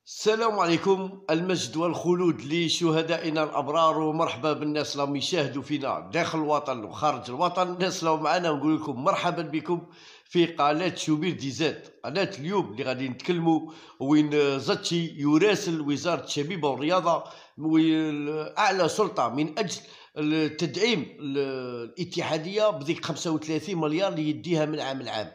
السلام عليكم، المجد والخلود لشهدائنا الابرار، ومرحبا بالناس اللي يشاهدوا فينا داخل الوطن وخارج الوطن. الناس اللي معنا نقول لكم مرحبا بكم في قناه شوبير دي زاد. قناه اليوم اللي غادي نتكلموا وين زاتشي يراسل وزاره الشبيبه والرياضه واعلى سلطه من اجل تدعيم الاتحاديه بديك 35 مليار اللي يديها من عام لعام.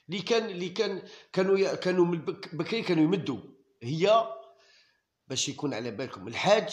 كانوا من بكري كانوا يمدوا. هي باش يكون على بالكم الحاج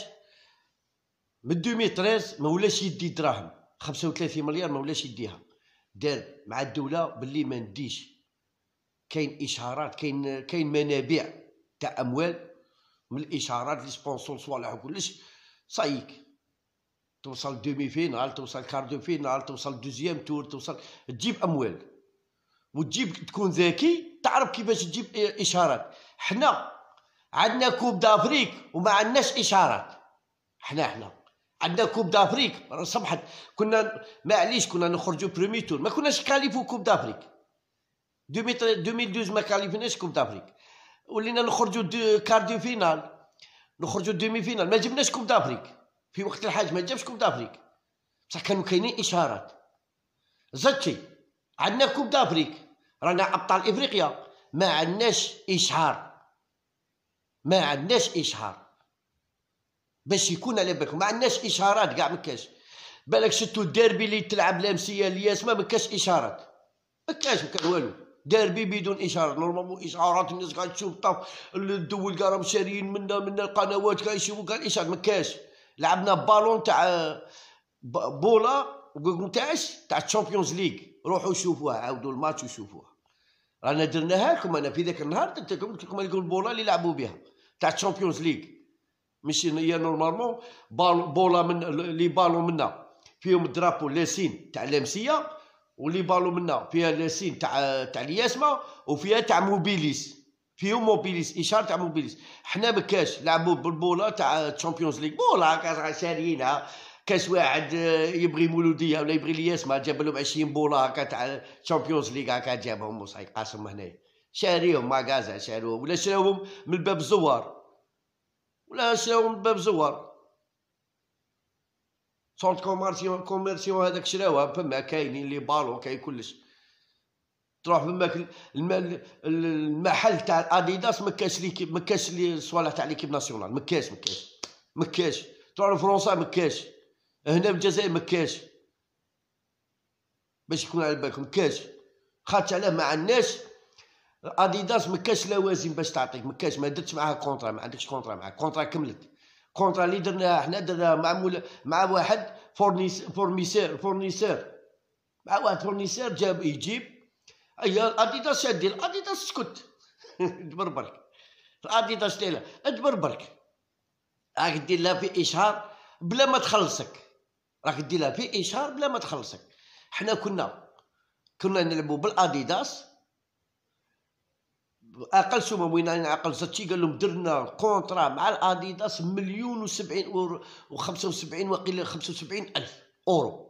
من 2013 ما ولاش يدي دراهم، 35 مليار ما ولاش يديها. دار مع الدوله باللي ما نديش. كاين اشارات، كاين منابع تاع اموال من الاشارات لي سبونسور صوالح وكلش. صايك توصل دومي فينال، توصل كاردو فينال، توصل دوزيام تور، توصل تجيب اموال وتجيب، تكون ذكي تعرف كيفاش تجيب اشارات. حنا عندنا كوب دافريك وما عندناش اشارات. حنا عندنا كوب دافريك سمحت، كنا معليش كنا نخرجوا بريمي تور، ما كناش كاليفو كوب دافريك. 2012 ما كاليفناش كوب دافريك، ولينا نخرجوا كاردو فينال، نخرجوا دومي فينال، ما جبناش كوب دافريك. في وقت الحاج ما جابش كوب دافريك، بصح كانوا كاينين اشارات. زاتشي عندنا كوب دافريك، رانا ابطال افريقيا، ما عندناش اشهار، ما عندناش اشهار باش يكون على بالكم. ما عندناش اشهارات كاع، ما كاش. بالك شتو الديربي اللي تلعب لامسيه الياس ما كاش اشهارات، ما كان والو. ديربي بدون اشارات، نورمالمون اشهارات الناس قاعد تشوف طاف الدول كاع راهم شاريين منا القنوات كاع يشوفوا كاع الاشارات، ما كاش. لعبنا بالون تاع بولا تاع الشامبيونز ليغ، روحوا شوفوها، عاودوا الماتش وشوفوها. رانا درناها لكم انا في ذاك النهار، قلت لكم البولا اللي لعبوا بها تاع الشامبيونز ليغ. ماشي هي نورمالمون بولا من لي بالون منا فيهم درابو لاسين تاع لامسيه، ولي بالون منا فيها لاسين تاع الياسمه، وفيها تاع موبيليس، فيهم موبيليس، اشاره تاع موبيليس. حنا ما كاش، لعبوا بالبولا تاع الشامبيونز ليغ، بولا كاس شاريينها. كاش واحد يبغي مولوديه ولا يبغي الياسمه، جاب لهم 20 بولا هكا تاع الشامبيونز ليغ، هكا جابهم وصاي قاسم هنايا، شاريهم ماكازا، شاروهم ولا شراوهم من باب الزوار، ولا شراوهم من باب زوار. سونت كوميرسيون هذاك شراوها فما، كاينين لي بالون، كاين كلش. تروح فماك المحل تاع اديداس ما كاش لي صوالح تاع ليكيب ناسيونال، ما كاش. تروح لفرنسا ما كاش، هنا في الجزائر ما كاش. باش يكون على بالكم كاش، خاطش علاه ما عندناش. اديداس ما كاش لوازم باش تعطيك، ما كاش، ما درتش معاها كونطرا، ما عندكش كونطرا معاها. كونطرا كملت، كونطرا اللي درناها حنا درناها مع واحد فورنيسور، مع واحد فورنيسور يجيب. اي اديداس شادين، اديداس اسكت تبربرك. اديداس ليله تبربرك، راك دير لها في اشهار بلا ما تخلصك، راك دير لها في اشهار بلا ما تخلصك. حنا كنا نلعبوا بالاديداس. اقل سومه وين عقل زاتشي قال لهم درنا كونطرا مع الاديداس 1,070,075 وقيل 75,000 اورو.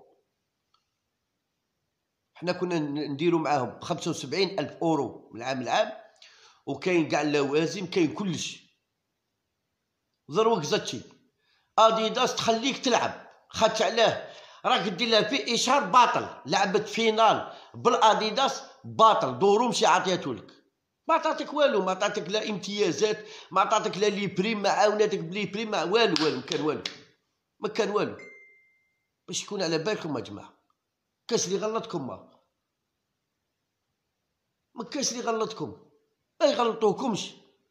حنا كنا نديروا معاهم ب 75,000 اورو من عام لعام، وكاين كاع اللوازم، كاين كلش. ضروك زاتشي اديداس تخليك تلعب، خاطش علاه راك دير لها في اشهار باطل. لعبت فينال بالاديداس باطل، دورو مشي عطيتولك، ما عطاتك والو، ما عطاتك لا امتيازات، ما عطاتك لا لي بريم، ما عاوناتك بلي بريم، ما والو ما كان والو. باش يكون على بالكم يا جماعه، كاش اللي غلطكم، ما كاش اللي غلطكم، ما يغلطوكمش.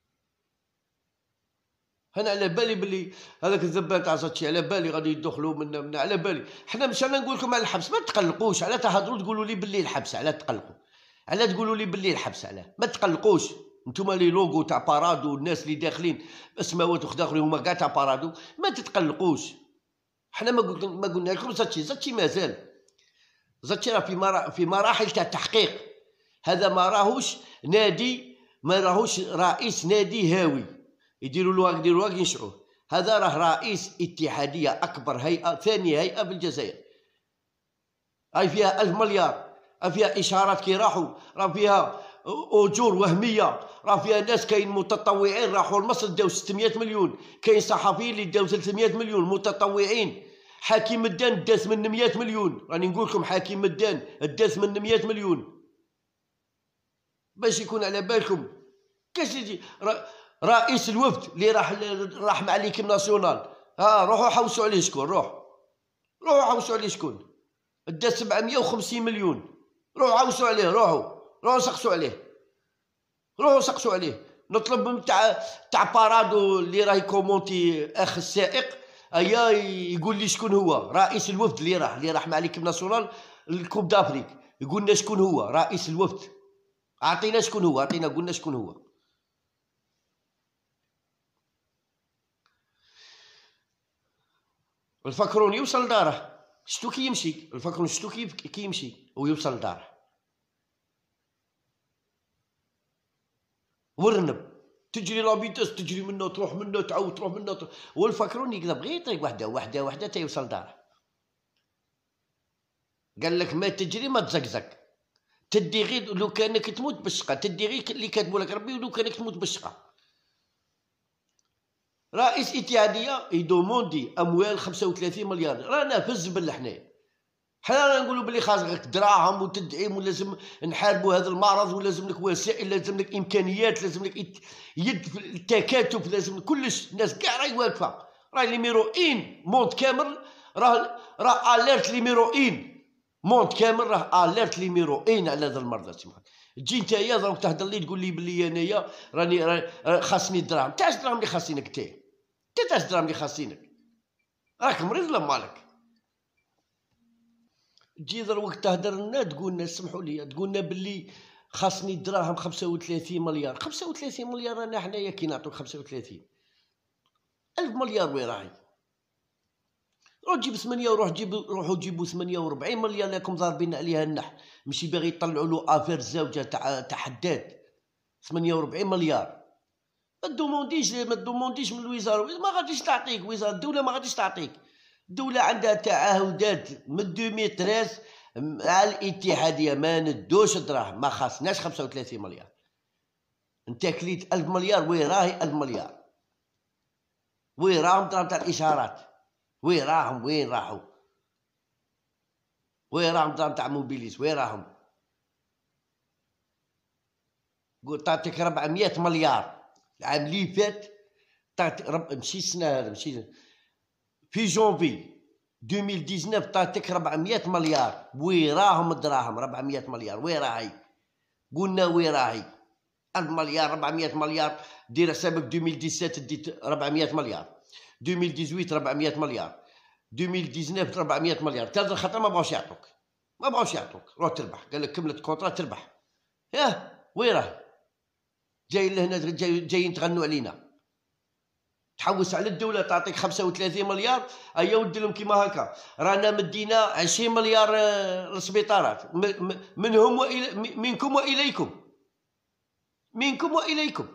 انا على بالي بلي هذاك الذبان تاع زاتشي، على بالي غادي يدخلوا من على بالي. حنا مش انا نقول لكم على الحبس، ما تقلقوش. على تهضروا تقولوا لي بلي الحبس، على تقلقوا، على تقولوا لي بلي الحبس، على ما تقلقوش. نتوما لي لوغو تاع بارادو، الناس اللي داخلين اسماوات وخداخلين هما كاع تاع بارادو، ما تتقلقوش. حنا ما قلنا لكم زاتشي مازال. زاتشي راه في مراحل تاع التحقيق. هذا ما راهوش نادي، ما راهوش رئيس نادي هاوي يديروا له ينشعوه. هذا راه رئيس اتحاديه، اكبر هيئه، ثاني هيئه في الجزائر. هاي فيها 1000 مليار، فيها اشارات كي راحوا، راه فيها اجور وهميه، راه فيها ناس كاين متطوعين راحوا لمصر داو 600 مليون، كاين صحفيين اللي داو 300 مليون متطوعين. حاكم الدان دا 800 مليون، راني نقول لكم حاكم الدان دا 800 مليون باش يكون على بالكم. كاش يجي رئيس الوفد اللي راح مع ليكيب ناسيونال، روحوا حوسوا عليه شكون، روحوا حوسوا عليه شكون، دا 750 مليون، روحوا حوسوا عليه، روحوا سقسوا عليه. نطلب من تاع بارادو اللي راهي كومونتي اخ السائق، ايا يقول لي شكون هو رئيس الوفد اللي راح مع ليكيب ناسيونال الكوب دافريك، يقول لنا شكون هو رئيس الوفد. اعطينا شكون هو، قلنا شكون هو. الفكرون يوصل لداره، شتو كي يمشي الفكرون، شتو كي يمشي ويوصل لداره. ورنب تجري لابيتاس، تجري منه تروح منه تعاود تروح منه والفكرون يقدر غير طريق وحده تا يوصل داره. قال لك ما تجري ما تزقزق، تدي غير لو كانك تموت بالشقه، تدي غير اللي كاتبو لك ربي ولو كانك تموت بالشقه. رئيس اتحاديه يدوموندي اموال 35 مليار، رانا في الزبل حنا نقولوا بلي خاصك دراهم وتدعيم، ولازم نحاربوا هذا المرض، ولازم لك وسائل، لازم لك امكانيات، لازم لك يد في التكاتف، لازم كلش. الناس كاع راهي واقفه، راهي ليميروين موند كامل، راه اليرت ليميروين موند كامل، راه اليرت ليميروين على هذا المرض. تسمع تجي نتايا دروك تهضر لي تقول لي بلي انايا راني خاصني الدراهم. تاع الدراهم اللي خاصينك تاع الدراهم اللي خاصينك؟ راك مريض ولا مالك؟ تجي دروك تهدر لنا تقول لنا سمحوا لي، تقول لنا باللي خاصني الدراهم 35 مليار. 35 مليار انا حنايا كي نعطوك 35 ألف مليار وين راهي؟ روح جيب 8 روحوا جيبوا 48 مليار لكم ضاربين عليها النح، ماشي باغي يطلعوا له افير زوجه تاع حداد. 48 مليار ما تدومونديش من الوزاره، ما غاديش تعطيك وزاره الدوله، ما غاديش تعطيك. الدوله عندها تعهدات من 2013 مع الاتحاديه، ما ندوش الدراهم، ما خاصناش 35 مليار. انت كليت 1000 مليار، وين راهي 1000 مليار؟ وين راهم دراهم تاع الاشارات؟ وين راهم؟ وين راحوا؟ وين راهم دراهم تاع موبيليس؟ وين راهم؟ قلت تعطيك 400 مليار العام اللي فات، مشي السنه هذا، مشي في جونفي 2019 تعطيك 400 مليار. وين راهم الدراهم 400 مليار؟ وين راهي؟ قلنا وين راهي؟ 1000 مليار 400 مليار، دير حسابك 2017 ديت 400 مليار، 2018 400 مليار، 2019 400 مليار. ثالث خطره ما بغاوش يعطوك، روح تربح. قال لك كملت كونطرا تربح. وين راه؟ جاي لهنا جايين تغنوا علينا. تحوس على الدوله تعطيك 35 مليار، ايا ودي لهم كيما هكا. رانا مدينا 20 مليار للسبيطارات، منهم منكم واليكم.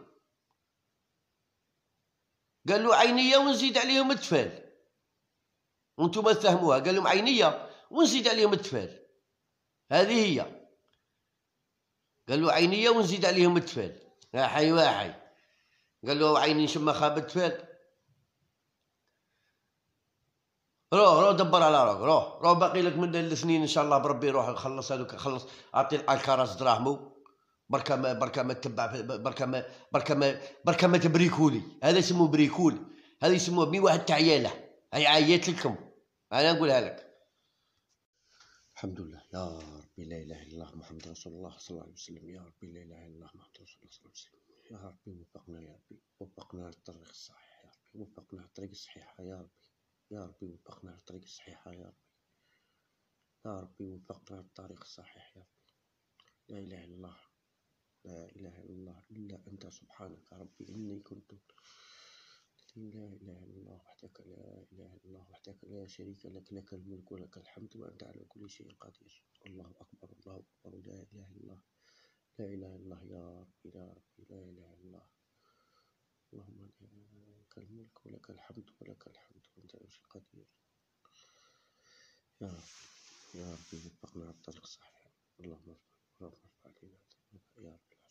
قالوا عينيه ونزيد عليهم التفال، وانتم تفهموها. قال لهم عينيه ونزيد عليهم التفال، هذه هي. قالوا عينيه ونزيد عليهم التفال، حي واحي. قال له عيني شما خاب التفال، روح دبر على روحك، روح باقي لك من الاثنين ان شاء الله بربي. روح خلص هذوك، خلص اعطي الكراس دراهمو، بركا ما تتبع، بركا ما تبريكولي. هذا يسموه بريكول، هذا يسموه بي واحد تاع عياله. هاي عيات لكم، انا نقولها لك. الحمد لله يا ربي، لا اله الا الله محمد رسول الله صلى الله عليه وسلم. يا ربي لا اله الا الله محمد رسول الله صلى الله عليه وسلم. يا ربي وفقنا، يا ربي وفقنا للطريق الصحيح، يا ربي وفقنا للطريق الصحيحه، يا ربي يا ربي وفقنا للطريق الصحيحه، يا ربي يا ربي وفقنا للطريق الصحيح، يا ربي. لا اله الا الله، لا اله الا الله الا انت سبحانك ربي اني كنت. لا اله الا الله وحدك، لا اله الا الله وحدك لا شريك لك، لك الملك ولك الحمد وانت على كل شيء قدير. الله اكبر، الله اكبر، لا اله الا الله، لا اله الا الله، يا ربي يا ربي، لا اله الا الله. اللهم لك الملك ولك الحمد ولك الحمد وانت على كل شيء قدير. يا ربي يا ربي وفقنا على الطريق الصحيح. اللهم ارفع علينا يا رب.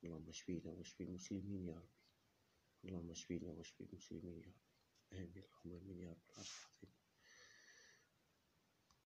اللهم اشفينا واشفي المسلمين يا ربي. اللهم اشفينا واشفي المسلمين يا ربي. آمين اللهم آمين يا رب العالمين.